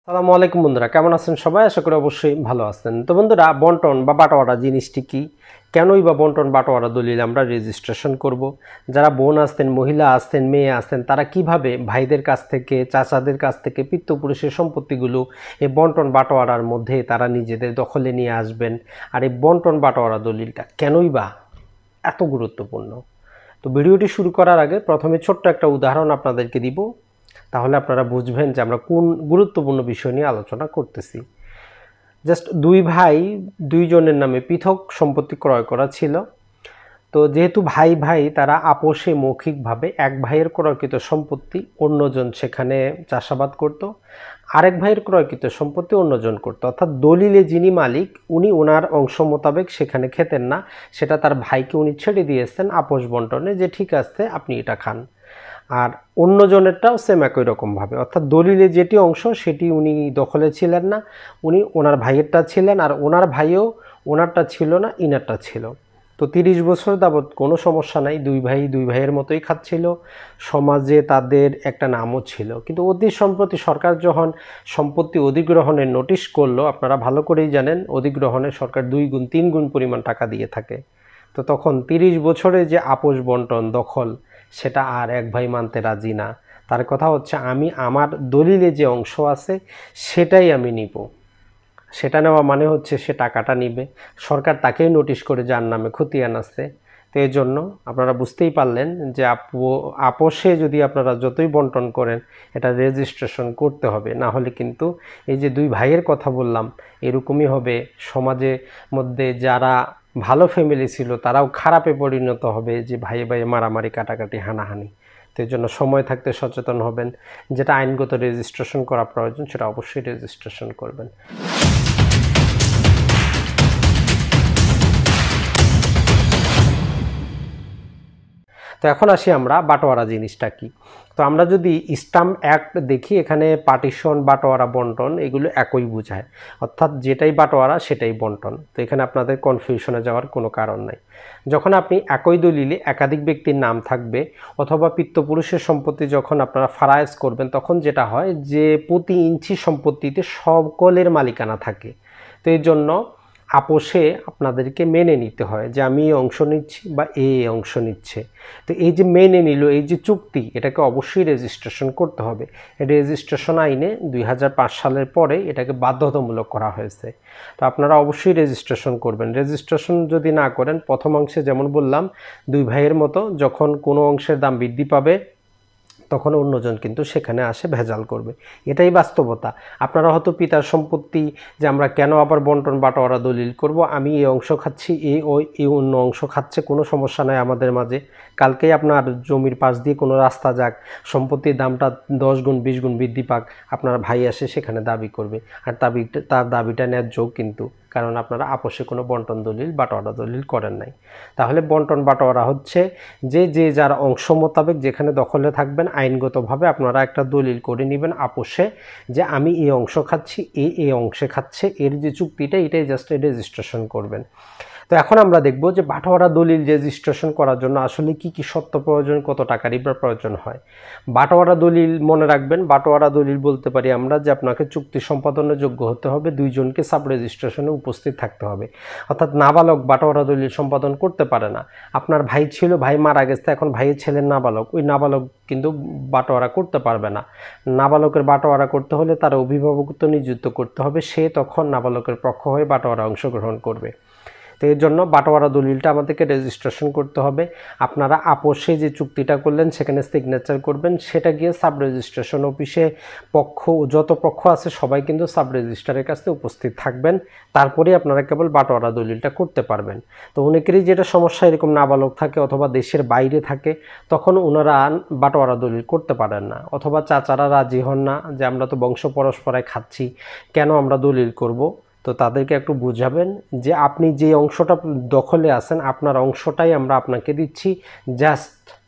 আসসালামু আলাইকুম বন্ধুরা, কেমন আছেন সবাই? আশা করি অবশ্যই ভালো আছেন। তো বন্ধুরা, বন্টন বা বাটোয়ারা জিনিসটি কি, কেনই বা বন্টন বাটোয়ারা দলিল আমরা রেজিস্ট্রেশন করব, যারা বোন আসতেন, মহিলা আসতেন, মেয়ে আসতেন, তারা কিভাবে ভাইদের কাছ থেকে, চাচাদের কাছ থেকে পিতৃপুরুষের সম্পত্তিগুলো এই বন্টন বাটোয়ারার মধ্যে তারা নিজেদের দখলে নিয়ে আসবেন, আর এই বন্টন বাটোয়ারা দলিলটা কেনই বা এত গুরুত্বপূর্ণ। তো ভিডিওটি শুরু করার আগে প্রথমে ছোট্ট একটা উদাহরণ আপনাদেরকে দিব, তাহলে আপনারা বুঝবেন যে আমরা কোন গুরুত্বপূর্ণ বিষয় নিয়ে আলোচনা করতেছি। জাস্ট দুই ভাই দুইজনের নামে পৃথক সম্পত্তি ক্রয় করা ছিল। তো যেহেতু ভাই ভাই তারা আপোষে মৌখিকভাবে এক ভাইয়ের ক্রয়কৃত সম্পত্তি অন্যজন সেখানে চাষাবাদ করত, আরেক ভাইয়ের ক্রয়কৃত সম্পত্তি অন্যজন করত, অর্থাৎ দলিলে যিনি মালিক উনি ওনার অংশ মোতাবেক সেখানে খেতেন না, সেটা তার ভাইকে উনি ছেড়ে দিয়েছেন আপোষ বন্টনে, যে ঠিক আছে আপনি এটা খান। আর অন্যজনেরটাও সেম একই রকমভাবে, অর্থাৎ দলিলে যেটি অংশ সেটি উনি দখলে ছিলেন না, উনি ওনার ভাইয়েরটা ছিলেন, আর ওনার ভাইও ওনারটা ছিল না, ইনারটা ছিল। তো 30 বছর যাবৎ কোনো সমস্যা নাই, দুই ভাই দুই ভাইয়ের মতোই খাচ্ছিল, সমাজে তাদের একটা নামও ছিল। কিন্তু অতি সম্প্রতি সরকার যখন সম্পত্তি অধিগ্রহণের নোটিশ করলো, আপনারা ভালো করেই জানেন অধিগ্রহণে সরকার 2 গুণ 3 গুণ পরিমাণ টাকা দিয়ে থাকে। তো তখন 30 বছরে যে আপোষ বন্টন দখল, সেটা আর এক ভাই মানতে রাজি না। তার কথা হচ্ছে আমি আমার দলিলে যে অংশ আছে সেটাই আমি নিব। সেটা নেওয়া মানে হচ্ছে সে টাকাটা নিবে, সরকার তাকেই নোটিশ করে যার নামে খতিয়ান আছে। তো এই জন্য আপনারা বুঝতেই পারলেন যে আপোষে যদি আপনারা যতই বন্টন করেন এটা রেজিস্ট্রেশন করতে হবে, না হলে কিন্তু এই যে দুই ভাইয়ের কথা বললাম এরকমই হবে। সমাজে মধ্যে যারা ভালো ফ্যামিলি ছিল তারাও খারাপে পরিণত হবে, যে ভাইয়ে ভাইয়ে মারামারি, কাটাকাটি, হানাহানি। তো এই জন্য সময় থাকতে সচেতন হবেন, যেটা আইনগত রেজিস্ট্রেশন করা প্রয়োজন সেটা অবশ্যই রেজিস্ট্রেশন করবেন। তো এখন আসি আমরা বাটোয়ারা জিনিসটা কি। তো আমরা যদি স্ট্যাম্প অ্যাক্ট দেখি, এখানে পার্টিশন, বাটোয়ারা, বন্টন এগুলো একই বোঝায়, অর্থাৎ যেটাই বাটোয়ারা সেটাই বন্টন। তো এখানে আপনাদের কনফিউশনে যাওয়ার কোনো কারণ নাই। যখন আপনি একই দলিলে একাধিক ব্যক্তির নাম থাকবে অথবা পিতৃপুরুষের সম্পত্তি যখন আপনারা ফারায়েজ করবেন, তখন যেটা হয় যে প্রতি ইঞ্চি সম্পত্তিতে সকলের মালিকানা থাকে। তো এই জন্য আপোষে আপনাদেরকে মেনে নিতে হয় যে আমি এই অংশ নিচ্ছি বা এই অংশ নিচ্ছে। তো এই যে মেনে নিল, এই যে চুক্তি, এটাকে অবশ্যই রেজিস্ট্রেশন করতে হবে। রেজিস্ট্রেশন আইনে 2005 সালের পরে এটাকে বাধ্যতামূলক করা হয়েছে। তো আপনারা অবশ্যই রেজিস্ট্রেশন করবেন। রেজিস্ট্রেশন যদি না করেন, প্রথম অংশে যেমন বললাম দুই ভাইয়ের মতো যখন কোনো অংশের দাম বৃদ্ধি পাবে তখন অন্যজন কিন্তু সেখানে আসে ভেজাল করবে, এটাই বাস্তবতা। আপনারা হয়তো পিতার সম্পত্তি যে আমরা কেন আবার বন্টন বাটোয়ারা দলিল করব, আমি এই অংশ খাচ্ছি, এই অন্য অংশ খাচ্ছে, কোনো সমস্যা নাই আমাদের মাঝে। কালকেই আপনার জমির পাশ দিয়ে কোনো রাস্তা যাক, সম্পত্তির দামটা 10 গুণ 20 গুণ বৃদ্ধি পাক, আপনার ভাই আসে সেখানে দাবি করবে, আর তার দাবিটা ন্যায্য কিন্তু, কারণ আপনারা আপোষে কোনো বন্টন দলিল বাটোয়ারা দলিল করেন নাই। তাহলে বন্টন বাটোয়ারা হচ্ছে যে যার অংশ মোতাবেক যেখানে দখলে থাকবেন আইনগতভাবে আপনারা একটা দলিল করে নেবেন আপোষে, যে আমি এই অংশ খাচ্ছি, এই অংশে খাচ্ছে, এর যে চুক্তিটা এটাই জাস্ট রেজিস্ট্রেশন করবেন। তো এখন আমরা দেখব যে বাটোয়ারা দলিল রেজিস্ট্রেশন করার জন্য আসলে কি কি শর্ত প্রয়োজন, কত টাকারই প্রয়োজন হয়। বাটোয়ারা দলিল মনে রাখবেন, বাটোয়ারা দলিল বলতে পারি আমরা যে আপনাকে চুক্তি সম্পাদনের যোগ্য হতে হবে, দুইজনকে সাব রেজিস্ট্রেশনে উপস্থিত থাকতে হবে। অর্থাৎ নাবালক বাটোয়ারা দলিল সম্পাদন করতে পারে না। আপনার ভাই ছিল, ভাই মারা গেছে, এখন ভাইয়ের ছেলের নাবালক, ওই নাবালক কিন্তু বাটোয়ারা করতে পারবে না। নাবালকের বাটোয়ারা করতে হলে তার অভিভাবকত্ব নিযুক্ত করতে হবে, সে তখন নাবালকের পক্ষ হয়ে বাটোয়ারা অংশগ্রহণ করবে। তো এর জন্য বাটোয়ারা দলিলটা আমাদেরকে রেজিস্ট্রেশন করতে হবে। আপনারা আপোষে যে চুক্তিটা করলেন সেখানে সিগনেচার করবেন, সেটা গিয়ে সাব রেজিস্ট্রেশন অফিসে যত পক্ষ আছে সবাই কিন্তু সাব রেজিস্ট্রারের কাছে উপস্থিত থাকবেন, তারপরে আপনারা কেবল বাটোয়ারা দলিলটা করতে পারবেন। তো অনেকেরই যেটা সমস্যা, এরকম নাবালক থাকে অথবা দেশের বাইরে থাকে, তখন ওনারা বাটোয়ারা দলিল করতে পারেন না, অথবা চাচারা রাজি হন না যে আমরা তো বংশ পরস্পরায় খাচ্ছি, কেন আমরা দলিল করব। তো তাদেরকে একটু বুঝাবেন যে আপনি যে অংশটা দখলে আছেন আপনার অংশটাই আমরা আপনাকে দিচ্ছি, জাস্ট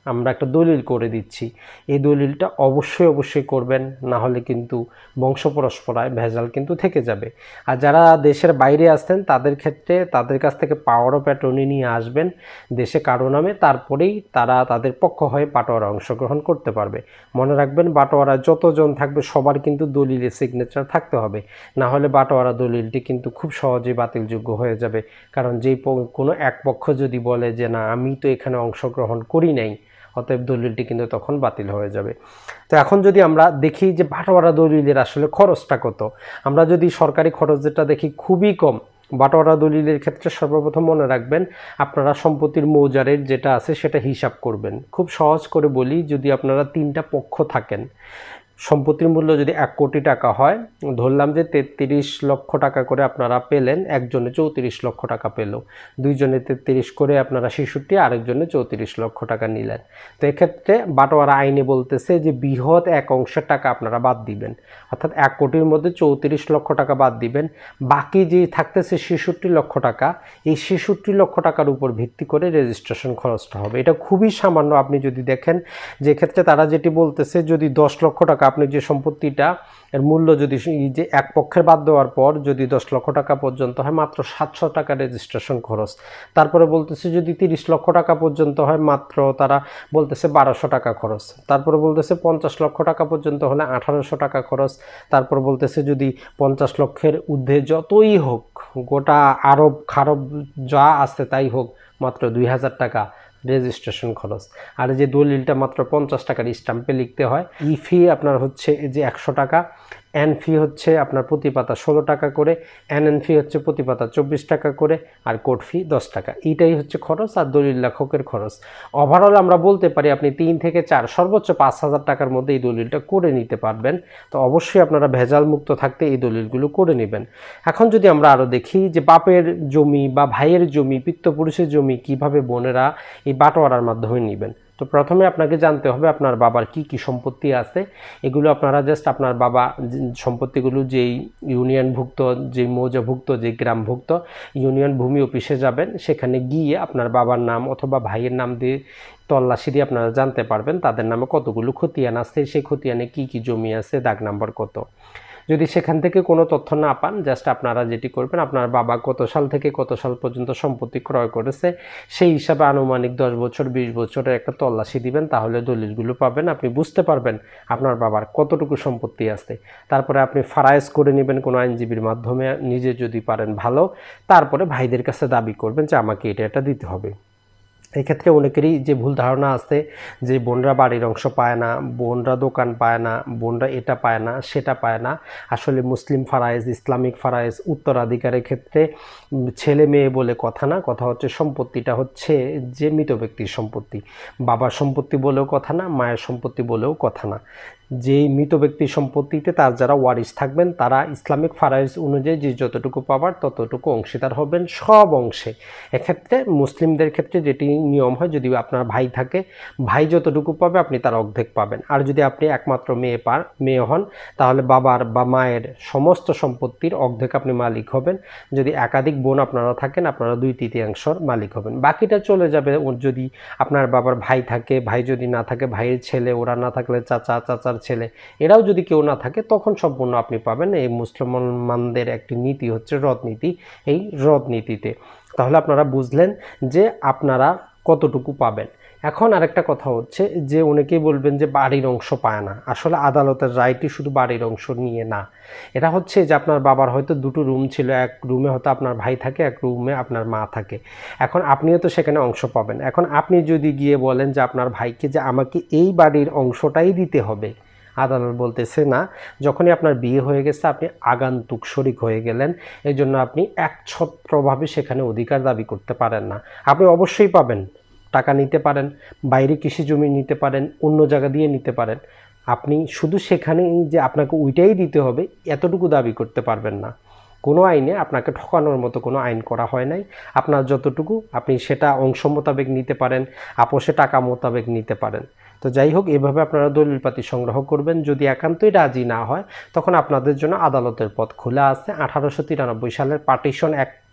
আমরা একটা দলিল করে দিচ্ছি, এই দলিলটা অবশ্যই করবেন, না হলে কিন্তু বংশ পরস্পরায় ভেজাল কিন্তু থেকে যাবে। আর যারা দেশের বাইরে আসছেন তাদের ক্ষেত্রে তাদের কাছ থেকে পাওয়ার অফ অ্যাটর্নি নিয়ে আসবেন দেশে কারো নামে, তারপরেই তারা তাদের পক্ষ হয়ে বাটোয়ারা অংশগ্রহণ করতে পারবে। মনে রাখবেন, বাটোয়ারা যতজন থাকবে সবার কিন্তু দলিলে সিগনেচার থাকতে হবে, না হলে বাটোয়ারা দলিলটি কিন্তু খুব সহজেই বাতিলযোগ্য হয়ে যাবে। কারণ যেই কোনো এক পক্ষ যদি বলে যে না আমি তো এখানে অংশগ্রহণ করি নাই, অতএব দলিলটি কিন্তু তখন বাতিল হয়ে যাবে। তো এখন যদি আমরা দেখি যে বাটোয়ারা দলিলের আসলে খরচটা কত, আমরা যদি সরকারি খরচ যেটা দেখি খুবই কম। বাটোয়ারা দলিলের ক্ষেত্রে সর্বপ্রথম মনে রাখবেন, আপনারা সম্পত্তির মৌজারের যেটা আছে সেটা হিসাব করবেন। খুব সহজ করে বলি, যদি আপনারা 3টা পক্ষ থাকেন, সম্পত্তির মূল্য যদি 1 কোটি টাকা হয়, ধরলাম যে 33 লক্ষ টাকা করে আপনারা পেলেন, একজনে 34 লক্ষ টাকা পেল, দুইজনে 33 করে আপনারা 66, আরেকজনে 34 লক্ষ টাকা নিলেন। তো এক্ষেত্রে বাটোয়ারা আইনে বলতেছে যে বৃহৎ এক অংশের টাকা আপনারা বাদ দিবেন, অর্থাৎ 1 কোটির মধ্যে 34 লক্ষ টাকা বাদ দিবেন। বাকি যে থাকতেছে 66 লক্ষ টাকা, এই 66 লক্ষ টাকার উপর ভিত্তি করে রেজিস্ট্রেশন খরচটা হবে। এটা খুবই সামান্য। আপনি যদি দেখেন যে ক্ষেত্রে তারা যেটি বলতেছে, যদি 10 লক্ষ টাকা আপনি যে সম্পত্তিটা এর মূল্য যদি যে এক পক্ষের বাদ দেওয়ার পর যদি 10 লক্ষ টাকা পর্যন্ত হয়, মাত্র 700 টাকা রেজিস্ট্রেশন খরচ। তারপরে বলতেছে যদি 30 লক্ষ টাকা পর্যন্ত হয়, মাত্র তারা বলতেছে 1200 টাকা খরচ। তারপরে বলতেছে 50 লক্ষ টাকা পর্যন্ত হলে 1800 টাকা খরচ। তারপর বলতেছে যদি 50 লক্ষের ঊর্ধ্বে যতই হোক, গোটা আরব খারব যা আছে তাই হোক, মাত্র 2000 টাকা রেজিস্ট্রেশন খরচ। আর যে দলিলটা মাত্র 50 টাকার স্ট্যাম্পে লিখতে হয়। ই ফি আপনার হচ্ছে যে 100 টাকা, এন ফি হচ্ছে আপনার প্রতি পাতা 16 টাকা করে, এন ফি হচ্ছে প্রতি পাতা 24 টাকা করে, আর কোর্ট ফি 10 টাকা। এইটাই হচ্ছে খরচ আর দলিল লেখকের খরচ। ওভারঅল আমরা বলতে পারি আপনি 3 থেকে 4 সর্বোচ্চ 5000 টাকার মধ্যে এই দলিলটা করে নিতে পারবেন। তো অবশ্যই আপনারা ভেজাল মুক্ত থাকতে এই দলিলগুলো করে নেবেন। এখন যদি আমরা আরও দেখি যে বাপের জমি বা ভাইয়ের জমি, পিতৃপুরুষের জমি কিভাবে বোনেরা এই বাটোয়ারার মাধ্যমে নেবেন। তো প্রথমে আপনাকে জানতে হবে আপনার বাবার কি কি সম্পত্তি আছে। এগুলো আপনারা জাস্ট আপনার বাবা সম্পত্তিগুলো যেই ইউনিয়নভুক্ত, যেই মৌজাভুক্ত, যে গ্রামভুক্ত ইউনিয়ন ভূমি অফিসে যাবেন, সেখানে গিয়ে আপনার বাবার নাম অথবা ভাইয়ের নাম দিয়ে তল্লাশি দিয়ে আপনারা জানতে পারবেন তাদের নামে কতগুলো খতিয়ান আছে, সেই খতিয়ানে কি কি জমি আছে, দাগ নাম্বার কত। যদি সেখান থেকে কোনো তথ্য না পান, জাস্ট আপনারা যেটি করবেন, আপনার বাবা কত সাল থেকে কত সাল পর্যন্ত সম্পত্তি ক্রয় করেছে সেই হিসাবে আনুমানিক 10 বছর 20 বছরের একটা তল্লাশি দিবেন, তাহলে দলিলগুলো পাবেন। আপনি বুঝতে পারবেন আপনার বাবার কতটুকু সম্পত্তি আছে। তারপরে আপনি ফারাইজ করে নেবেন কোনো আইনজীবীর মাধ্যমে, নিজে যদি পারেন ভালো। তারপরে ভাইদের কাছে দাবি করবেন যে আমাকে এটা দিতে হবে। এক্ষেত্রে অনেকেরই যে ভুল ধারণা আছে যে বোনরা বাড়ির অংশ পায় না, বোনরা দোকান পায় না, বোনরা এটা পায় না সেটা পায় না। আসলে মুসলিম ফারাইজ, ইসলামিক ফারাইজ, উত্তরাধিকারের ক্ষেত্রে ছেলে মেয়ে বলে কথা না, কথা হচ্ছে সম্পত্তিটা হচ্ছে যে মৃত ব্যক্তির সম্পত্তি। বাবার সম্পত্তি বলেও কথা না, মায়ের সম্পত্তি বলেও কথা না। যেই মৃত ব্যক্তির সম্পত্তিতে তার যারা ওয়ারিশ থাকবেন তারা ইসলামিক ফারাইজ অনুযায়ী যে যতটুকু পাবার ততটুকু অংশীদার হবেন সব অংশে। এক্ষেত্রে মুসলিমদের ক্ষেত্রে যেটি নিয়ম হয়, যদি আপনার ভাই থাকে, ভাই যতটুকু পাবে আপনি তার অর্ধেক পাবেন। আর যদি আপনি একমাত্র মেয়ে হন, তাহলে বাবার বা মায়ের সমস্ত সম্পত্তির অর্ধেক আপনি মালিক হবেন। যদি একাধিক বোন আপনারা থাকেন, আপনারা 2/3 মালিক হবেন। বাকিটা চলে যাবে যদি আপনার বাবার ভাই থাকে, ভাই যদি না থাকে ভাইয়ের ছেলে, ওরা না থাকলে চাচার ছেলে, এরাও যদি কেউ না থাকে তখন সম্পূর্ণ আপনি পাবেন। এই মুসলমানদের একটি নীতি হচ্ছে রদ নীতি, এই রদ নীতিতে। তাহলে আপনারা বুঝলেন যে আপনারা কতটুকু পাবেন। এখন আরেকটা কথা হচ্ছে যে অনেকেই বলবেন যে বাড়ির অংশ পায় না। আসলে আদালতের রায়টি শুধু বাড়ির অংশ নিয়ে না, এটা হচ্ছে যে আপনার বাবার হয়তো 2টো রুম ছিল, এক রুমে হয়তো আপনার ভাই থাকে, এক রুমে আপনার মা থাকে। এখন আপনিও তো সেখানে অংশ পাবেন। এখন আপনি যদি গিয়ে বলেন যে আপনার ভাইকে যে আমাকে এই বাড়ির অংশটাই দিতে হবে, আদালত বলতেছে না। যখনই আপনার বিয়ে হয়ে গেছে আপনি আগান্তুক শরিক হয়ে গেলেন, এই জন্য আপনি একছত্রভাবে সেখানে অধিকার দাবি করতে পারেন না। আপনি অবশ্যই পাবেন, টাকা নিতে পারেন, বাইরে কৃষি জমি নিতে পারেন, অন্য জায়গা দিয়ে নিতে পারেন। আপনি শুধু সেখানেই যে আপনাকে ওইটাই দিতে হবে এতটুকু দাবি করতে পারবেন না। কোনো আইনে আপনাকে ঠকানোর মতো কোনো আইন করা হয় নাই। আপনার যতটুকু আপনি সেটা অংশ মোতাবেক নিতে পারেন, আপোষে টাকা মোতাবেক নিতে পারেন। তো যাই হোক, এভাবে আপনারা দলিলপাতি সংগ্রহ করবেন। যদি একান্তই রাজি না হয় তখন আপনাদের জন্য আদালতের পথ খোলা আছে। 1893 সালের পার্টিশন অ্যাক্ট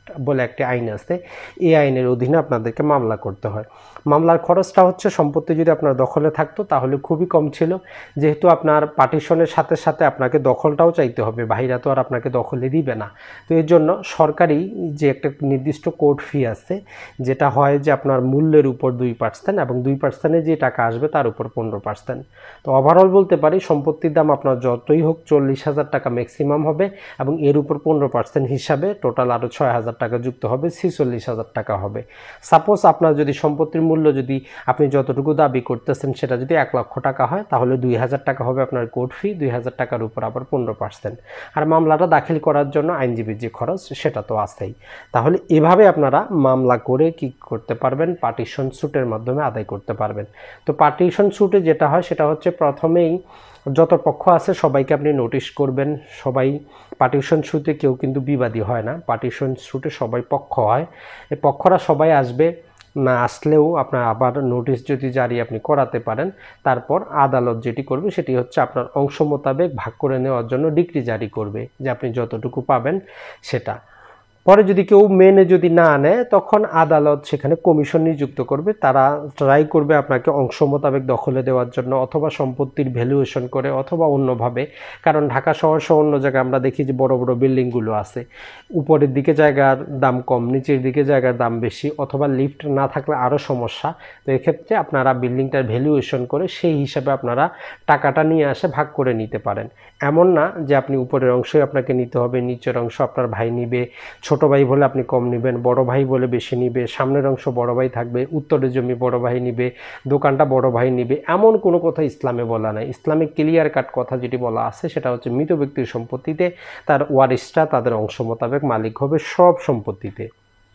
বলে একটি আইন আছে, এই আইনের অধীনে আপনাদেরকে মামলা করতে হয়। মামলার খরচটা হচ্ছে সম্পত্তি যদি আপনার দখলে থাকতো তাহলে খুবই কম ছিল, যেহেতু আপনার পার্টিশনের সাথে সাথে আপনাকে দখলটাও চাইতে হবে, বাহিরা তো আর আপনাকে দখলে দিবে না। তো এর জন্য সরকারি যে একটা নির্দিষ্ট কোর্ট ফি আছে, যেটা হয় যে আপনার মূল্যের উপর 2% এবং 2% যে টাকা আসবে তার উপর 15%। তো ওভারঅল বলতে পারি সম্পত্তির দাম আপনার যতই হোক 40,000 টাকা ম্যাক্সিমাম হবে, এবং এর উপর 15% হিসাবে টোটাল আরও 6,000 টাকা যুক্ত হবে, 46,000 টাকা হবে। সাপোজ আপনার যদি সম্পত্তির মূল্য যদি আপনি যতটুকু দাবি করতেছেন সেটা যদি 1 লক্ষ টাকা হয়, তাহলে 2,000 টাকা হবে আপনার কোর্ট ফি, 2,000 টাকার উপর আবার 15%। আর মামলাটা দাখিল করার জন্য আইনজীবীর যে খরচ সেটা তো আছেই। তাহলে এভাবে আপনারা মামলা করে কি করতে পারবেন, পার্টিশন স্যুটের মাধ্যমে আদায় করতে পারবেন। তো পার্টিশন স্যুটে যেটা হয় সেটা হচ্ছে প্রথমেই যত পক্ষ আছে সবাইকে আপনি নোটিশ করবেন। সবাই পার্টিশন স্যুটে কেউ কিন্তু বিবাদী হয় না, পার্টিশন স্যুটে সবাই পক্ষ হয়। এই পক্ষরা সবাই আসবে, না আসলেও আপনার আবার নোটিশ যদি জারি আপনি করাতে পারেন। তারপর আদালত যেটি করবে সেটি হচ্ছে আপনার অংশ মোতাবেক ভাগ করে নেওয়ার জন্য ডিক্রি জারি করবে যে আপনি যতটুকু পাবেন সেটা। পরে যদি কেউ মেনে যদি না নেয় তখন আদালত সেখানে কমিশন নিযুক্ত করবে, তারা ট্রাই করবে আপনাকে অংশ মোতাবেক দখলে দেওয়ার জন্য, অথবা সম্পত্তির ভ্যালুয়েশন করে, অথবা অন্যভাবে। কারণ ঢাকা শহর সহ অন্য জায়গায় আমরা দেখি যে বড় বড় বিল্ডিংগুলো আছে, উপরের দিকে জায়গার দাম কম, নিচের দিকে জায়গার দাম বেশি, অথবা লিফট না থাকলে আরও সমস্যা। তো এক্ষেত্রে আপনারা বিল্ডিংটার ভ্যালুয়েশন করে সেই হিসাবে আপনারা টাকাটা নিয়ে আসে ভাগ করে নিতে পারেন। এমন না যে আপনি উপরের অংশই আপনাকে নিতে হবে, নিচের অংশ আপনার ভাই নিবে, ছোট ভাই বলে আপনি কম নেবেন, বড় ভাই বলে বেশি নিবে, সামনের অংশ বড় ভাই থাকবে, উত্তরের জমি বড় ভাই নিবে, দোকানটা বড় ভাই নিবে, এমন কোনো কথা ইসলামে বলা নাই। ইসলামে ক্লিয়ার কাট কথা যেটি বলা আছে সেটা হচ্ছে মৃত ব্যক্তির সম্পত্তিতে তার ওয়ারিশরা তাদের অংশ মোতাবেক মালিক হবে সব সম্পত্তিতে।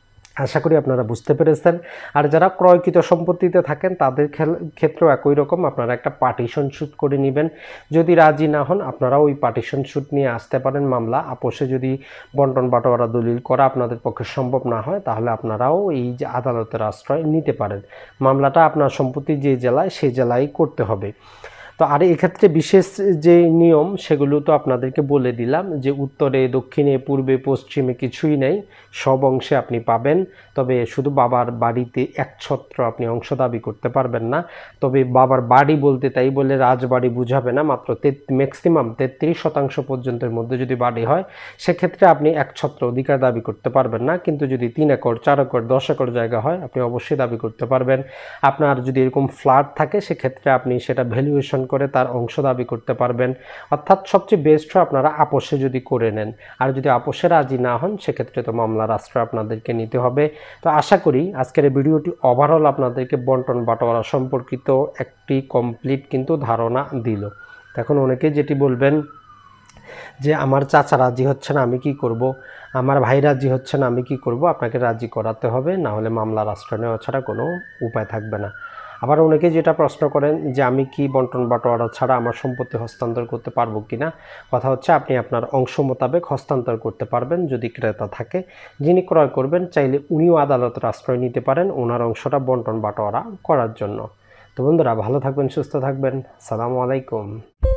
আশা করি আপনারা বুঝতে পেরেছেন। আর যারা ক্রয়কৃত সম্পত্তিতে থাকেন তাদের ক্ষেত্রেও একই রকম, আপনারা একটা পার্টিশন স্যুট করে নেবেন। যদি রাজি না হন আপনারা ওই পার্টিশন স্যুট নিয়ে আসতে পারেন মামলা। আপোষে যদি বন্টন বাটোয়ারা দলিল করা আপনাদের পক্ষে সম্ভব না হয় তাহলে আপনারাও এই যে আদালতের আশ্রয় নিতে পারেন। মামলাটা আপনার সম্পত্তি যে জেলায় সেই জেলায় করতে হবে। তো আর এক্ষেত্রে বিশেষ যে নিয়ম সেগুলো তো আপনাদেরকে বলে দিলাম, যে উত্তরে দক্ষিণে পূর্বে পশ্চিমে কিছুই নেই, সব অংশে আপনি পাবেন। তবে শুধু বাবার বাড়িতে একছত্র আপনি অংশ দাবি করতে পারবেন না। তবে বাবার বাড়ি বলতে তাই বলে রাজবাড়ি বুঝাবে না, মাত্র ম্যাক্সিমাম 33% পর্যন্তের মধ্যে যদি বাড়ি হয় সেক্ষেত্রে আপনি একছত্র অধিকার দাবি করতে পারবেন না। কিন্তু যদি 3 একর 4 একর 10 একর জায়গা হয় আপনি অবশ্যই দাবি করতে পারবেন। আপনার যদি এরকম ফ্ল্যাট থাকে সেক্ষেত্রে আপনি সেটা ভ্যালুয়েশন করে তার অংশ দাবি করতে পারবেন। অর্থাৎ সবচেয়ে বেস্ট হয় আপনারা আপোষে যদি করে নেন। আর যদি আপোষে রাজি না হন সেক্ষেত্রে তো মামলার আশ্রয় আপনাদেরকে নিতে হবে। তো আশা করি আজকের এই ভিডিওটি ওভারঅল আপনাদেরকে বন্টন বাটোয়ারা সম্পর্কিত একটি কমপ্লিট কিন্তু ধারণা দিল। এখন অনেকে যেটি বলবেন যে আমার চাচা রাজি হচ্ছে না আমি কি করব, আমার ভাই রাজি হচ্ছে না আমি কি করব, আপনাকে রাজি করাতে হবে, না হলে মামলার আশ্রয় নেওয়া ছাড়া কোনো উপায় থাকবে না। আবার অনেকে যেটা প্রশ্ন করেন যে আমি কি বন্টন বাটোয়ারা ছাড়া আমার সম্পত্তি হস্তান্তর করতে পারবো কিনা। কথা হচ্ছে আপনি আপনার অংশ মোতাবেক হস্তান্তর করতে পারবেন যদি ক্রেতা থাকে। যিনি ক্রয় করবেন চাইলে উনিও আদালতের আশ্রয় নিতে পারেন ওনার অংশটা বন্টন বাটোয়ারা করার জন্য। তো বন্ধুরা ভালো থাকবেন, সুস্থ থাকবেন, আসসালামু আলাইকুম।